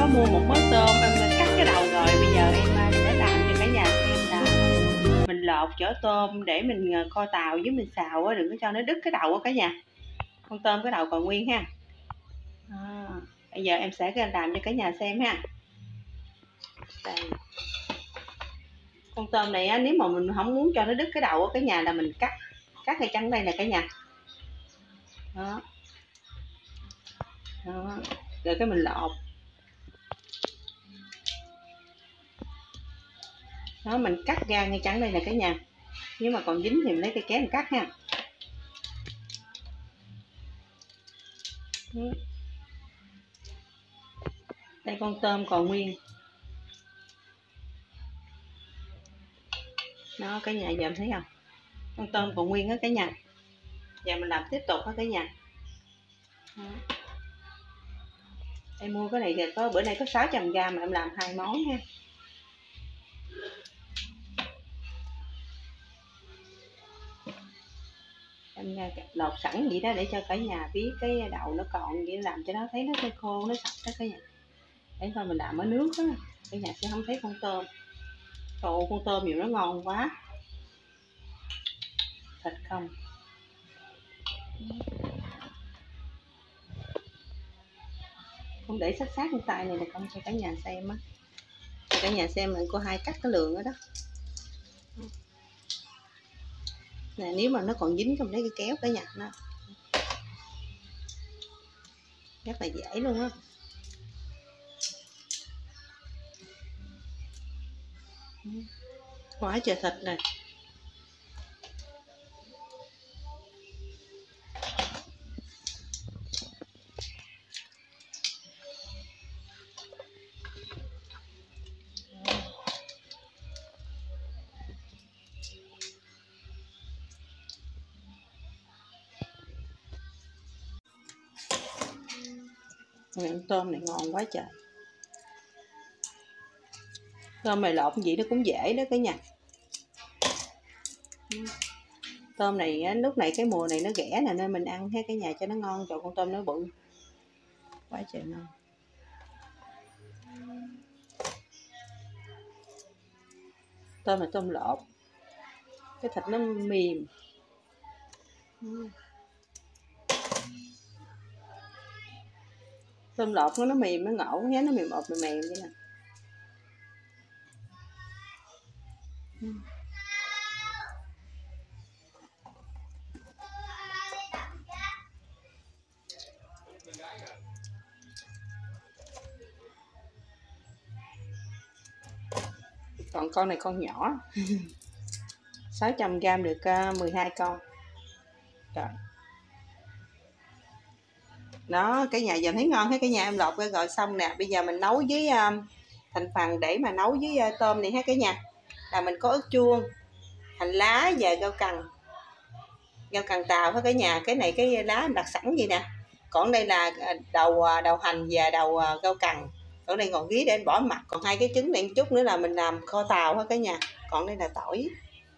mua một mớ tôm, em cắt cái đầu rồi. Bây giờ em sẽ làm cho cả nhà xem là mình lột vỏ tôm để mình kho tàu với mình xào á, đừng có cho nó đứt cái đầu á cả nhà. Con tôm cái đầu còn nguyên ha. Bây giờ em sẽ làm cho cả nhà xem ha. Đây. Con tôm này á, nếu mà mình không muốn cho nó đứt cái đầu á cả nhà, là mình cắt ngay trắng đây nè cả nhà. Đó. Đó. Rồi cái mình lột. Đó, mình cắt ra ngay trắng đây nè cả nhà. Nếu mà còn dính thì mình lấy cây kéo mình cắt ha. Đây con tôm còn nguyên. Đó cả nhà, giờ em thấy không? Con tôm còn nguyên á cả nhà. Giờ mình làm tiếp tục á cả nhà. Đó. Em mua cái này thì có bữa nay có 600g mà em làm 2 món ha. Em lột sẵn vậy đó để cho cả nhà biết cái đầu nó còn vậy, làm cho nó thấy nó khô nó sạch đó cả nhà. Để thôi mình làm ở nước á, cả nhà sẽ không thấy con tôm. Trời ơi, con tôm nhiều nó ngon quá. Thịt không. Không để sát con tay này là không cho cả nhà xem á. Cho cả nhà xem là cô Hai cắt cái lượng đó đó. Nè, nếu mà nó còn dính trong đấy cái kéo cả nhà nó rất là dễ luôn á. Quá trời thịt này. Con tôm này ngon quá trời. Tôm này lột gì nó cũng dễ đó cả nhà. Tôm này lúc này cái mùa này nó ghẻ nè, nên mình ăn hết cả nhà cho nó ngon. Trời, con tôm nó bự quá trời ngon. Tôm là tôm lột, cái thịt nó mềm. Tôm lột nó mềm, nó ngộ, nó mềm ọt mềm vậy nè. Còn con này con nhỏ. 600g được 12 con. Trời. Đó cái nhà giờ thấy ngon hết cả nhà, em lột ra rồi xong nè. Bây giờ mình nấu với thành phần để mà nấu với tôm này hết cả nhà. Là mình có ớt chuông, hành lá và rau cần tàu hết cả nhà. Cái này cái lá em đặt sẵn vậy nè. Còn đây là đầu hành và đầu rau cần. Còn đây còn ghế để anh bỏ mặt. Còn 2 cái trứng này một chút nữa là mình làm kho tàu hết cả nhà. Còn đây là tỏi.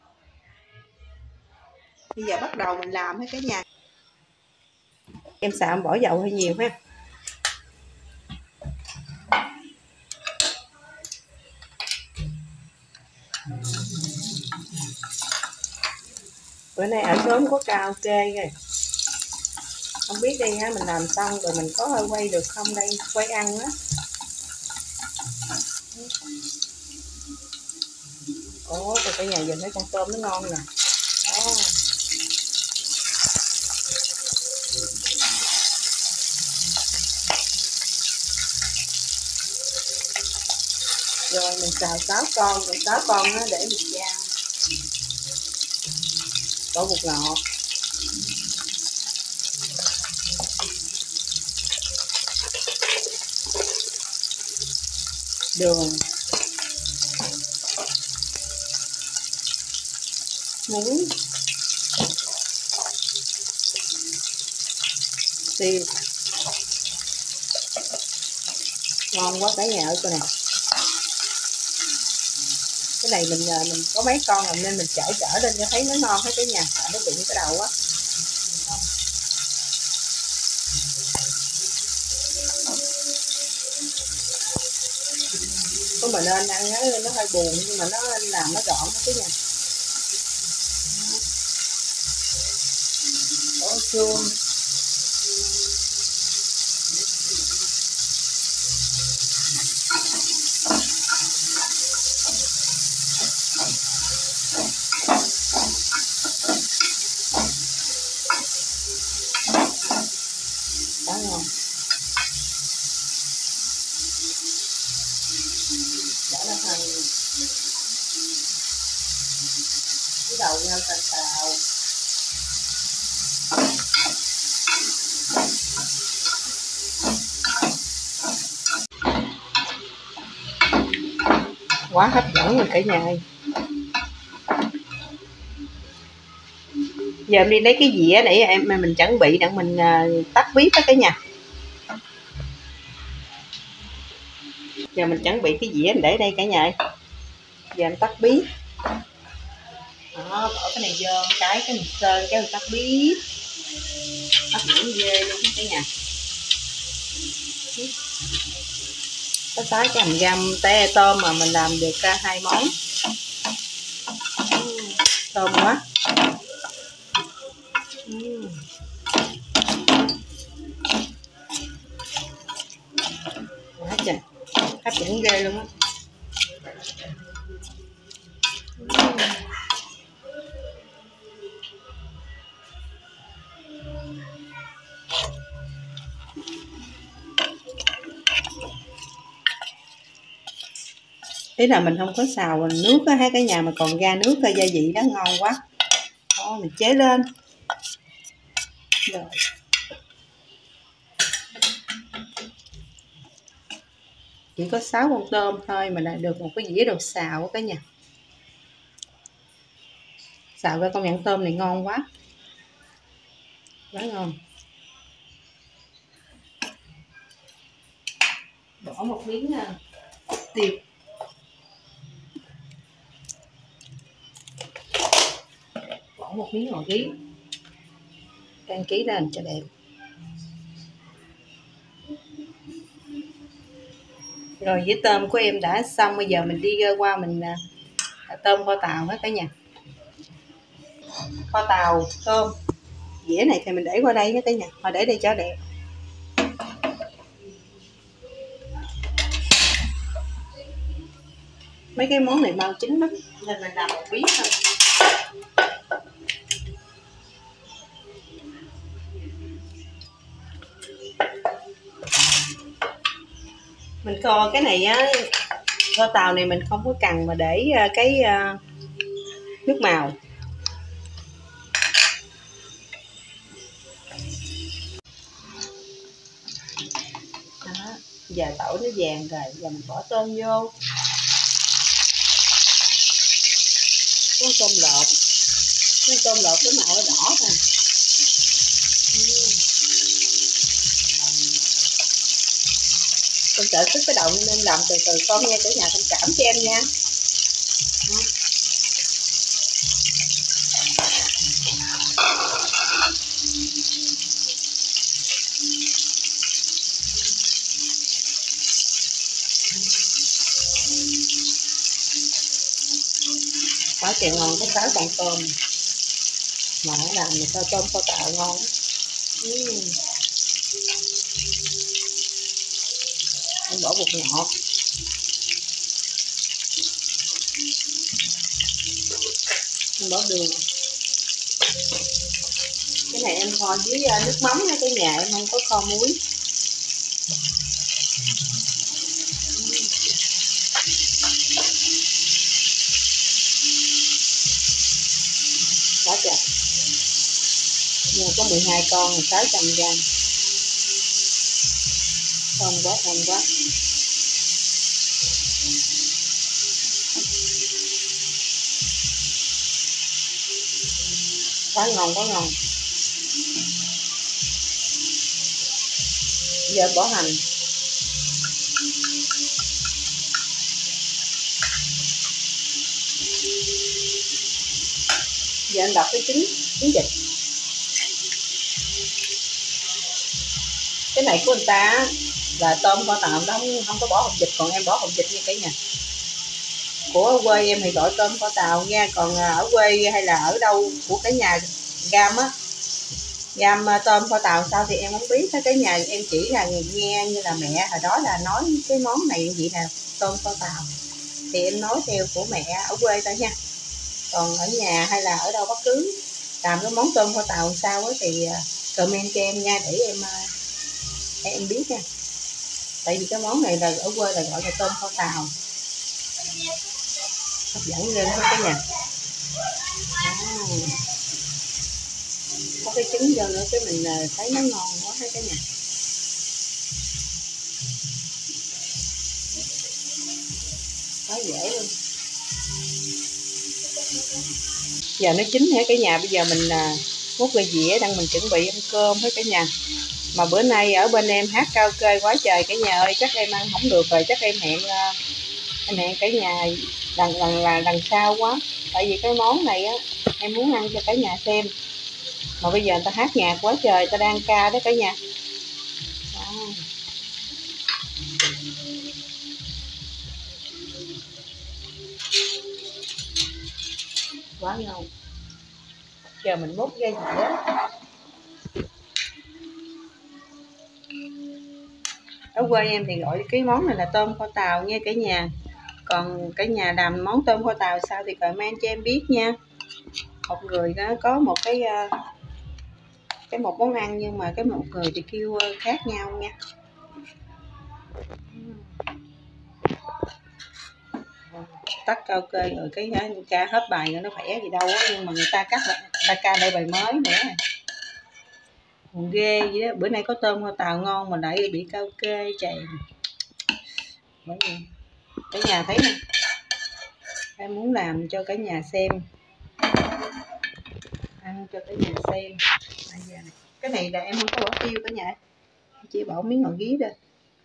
Bây giờ bắt đầu mình làm hết cả nhà. Em xào em bỏ dầu hơi nhiều ha. Bữa nay ở xóm có karaoke rồi. Không biết đây ha, mình làm xong rồi mình có hơi quay được không đây, quay ăn á. Ồ, rồi cả nhà nhìn thấy con tôm nó ngon nè. Đó. Rồi mình xào 6 con, rồi 6 con đó để mình rang. Có bột ngọt. Đường. Muối. Tiêu. Ngon quá cả nhà ơi coi nè. Cái này mình có mấy con rồi nên mình chở lên cho thấy nó ngon hết cả nhà, tại nó bị cái đầu á. có mà nên ăn nó hơi buồn nhưng mà nó làm nó gọn đó nha. Bỏ chuông. Đó ngon. Đã là thành cái đầu nhau xào. Quá hấp dẫn rồi cả nhà ơi. Giờ em đi lấy cái dĩa để mình chuẩn bị đặng mình tắt bếp đó cả nhà. Giờ mình chuẩn bị cái dĩa để đây cả nhà ơi. Giờ em tắt bếp. Đó, bỏ cái này vô cái mình sơn cái mình tắt bếp. Hấp dẫn ghê luôn cả nhà. Có 600g té tôm mà mình làm được ra 2 món. Thơm quá. Quá trời, hấp dẫn ghê luôn á. Ý là mình không có xào nước á ha cả nhà, mà còn ra nước ra gia vị đó ngon quá. Đó, mình chế lên. Rồi. Chỉ có 6 con tôm thôi mà lại được một cái dĩa đồ xào cả nhà. Xào ra công nhận tôm này ngon quá. Quá ngon. Bỏ một miếng tiêu. Bỏ một miếng ngò rí. Đăng ký lên cho đẹp. Rồi với tôm của em đã xong, bây giờ mình đi qua mình tôm kho tàu hết cả nhà. Kho tàu tôm. Dĩa này thì mình để qua đây hết cả nhà. Họ để đây cho đẹp. Mấy cái món này mau chín lắm nên mình làm một miếng thôi. Mình kho cái này á, kho tàu này mình không có cần mà để cái nước màu. Đó, giờ tỏi nó vàng rồi, giờ mình bỏ tôm vô. Con tôm lột. Con tôm lột cái màu nó đỏ rồi. Con trợ sức cái đầu nên làm từ từ con nha cả nhà, thông cảm cho em nha. Quá trời ngon cái 6 con tôm mà nó làm người ta tôm kho tàu ngon. Em bỏ bột ngọt. Em bỏ đường. Cái này em kho với nước mắm nha cái nhà, em không có kho muối. Quá trời. Nhưng có 12 con 600g. Thơm quá, thơm quá. Quá ngon, quá ngon. Giờ bỏ hành. Giờ anh đập cái trứng vịt. Cái này của người ta là tôm kho tàu đó không có bỏ hột vịt, còn em bỏ hột vịt nha cả nhà. Của ở quê em thì gọi tôm kho tàu nha, còn ở quê hay là ở đâu của cả nhà gam á, gam tôm kho tàu sao thì em không biết hết cả nhà. Em chỉ là nghe như là mẹ hồi đó là nói cái món này vậy nè, tôm kho tàu, thì em nói theo của mẹ ở quê thôi nha. Còn ở nhà hay là ở đâu bất cứ làm cái món tôm kho tàu sao á thì comment cho em nha, để em biết nha. Tại vì cái món này là ở quê là gọi là tôm kho tàu, hấp dẫn lên hết cả nhà. Có cái trứng vô nữa cái mình thấy nó ngon quá hết cả nhà. Quá dễ luôn. Giờ nó chín hết cả nhà, bây giờ mình múc cái dĩa đang mình chuẩn bị ăn cơm hết cả nhà. Mà bữa nay ở bên em hát karaoke quá trời cả nhà ơi, chắc em ăn không được rồi, chắc em hẹn cả nhà lần sau quá. Tại vì cái món này á em muốn ăn cho cả nhà xem, mà bây giờ người ta hát nhạc quá trời, người ta đang ca đó cả nhà. Đó. Quá ngon. Giờ mình múc ra dĩa. Ở quê em thì gọi cái món này là tôm kho tàu nha cả nhà. Còn cả nhà làm món tôm kho tàu sao thì comment cho em biết nha. Một người đó có một một món ăn, nhưng mà cái một người thì kêu khác nhau nha. Tắt karaoke rồi cái ca hết bài nữa nó khỏe gì đâu á, nhưng mà người ta cắt lại, người ta ca lại bài mới nữa. Còn ghê vậy đó, bữa nay có tôm kho tàu ngon mà lại bị karaoke chèn. Bởi vì cả nhà thấy nè, em muốn làm cho cả nhà xem, ăn cho cả nhà xem. Cái này là em không có bỏ tiêu cả nhà, chỉ bỏ miếng ngò gí thôi.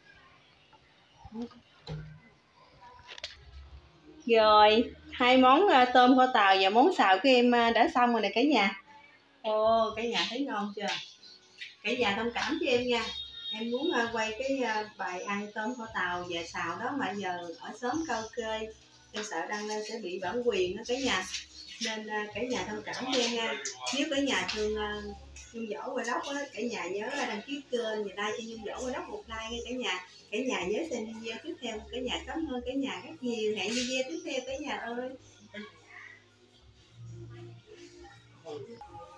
Rồi, hai món tôm kho tàu và món xào của em đã xong rồi nè cả nhà. Ồ, cả nhà thấy ngon chưa? Cả nhà thông cảm cho em nha. Em muốn quay cái bài ăn tôm kho tàu và xào đó, mà giờ ở xóm karaoke em sợ đăng lên sẽ bị bản quyền đó cả nhà. Nên cả nhà thông cảm cho em nha. Nếu cả nhà thương Nhung Dỗ Vlog á, cả nhà nhớ đăng ký kênh và like cho Nhung Dỗ Vlog một like nha cả nhà. Cả nhà nhớ xem video tiếp theo. Cả nhà cảm ơn cả nhà rất nhiều. Hẹn video tiếp theo cả nhà ơi.